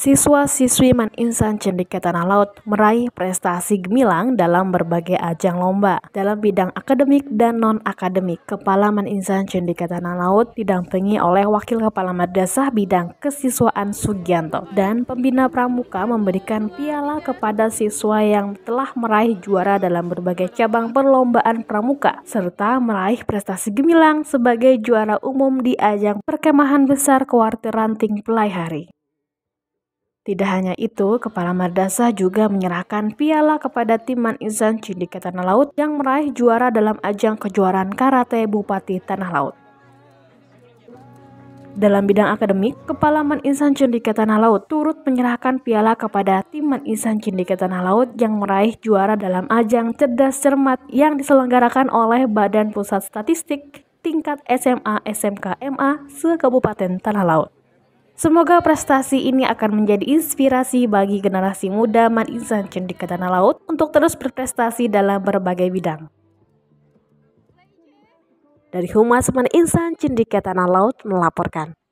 Siswa-siswi Maninsan Cendekia Tanah Laut meraih prestasi gemilang dalam berbagai ajang lomba dalam bidang akademik dan non-akademik. Kepala Maninsan Cendekia Tanah Laut didampingi oleh Wakil Kepala Madrasah Bidang Kesiswaan Sugianto dan pembina pramuka memberikan piala kepada siswa yang telah meraih juara dalam berbagai cabang perlombaan pramuka serta meraih prestasi gemilang sebagai juara umum di ajang perkemahan besar Kuartir Ranting Pelaihari. Tidak hanya itu, Kepala Madrasah juga menyerahkan piala kepada tim Maninsan Cendekia Tanah Laut yang meraih juara dalam ajang kejuaraan karate Bupati Tanah Laut. Dalam bidang akademik, Kepala Maninsan Cendekia Tanah Laut turut menyerahkan piala kepada tim Maninsan Cendekia Tanah Laut yang meraih juara dalam ajang Cerdas Cermat yang diselenggarakan oleh Badan Pusat Statistik tingkat SMA SMK MA se-Kabupaten Tanah Laut. Semoga prestasi ini akan menjadi inspirasi bagi generasi muda Maninsan Cendekia Tanah Laut untuk terus berprestasi dalam berbagai bidang. Dari Humas Maninsan Cendekia Tanah Laut melaporkan.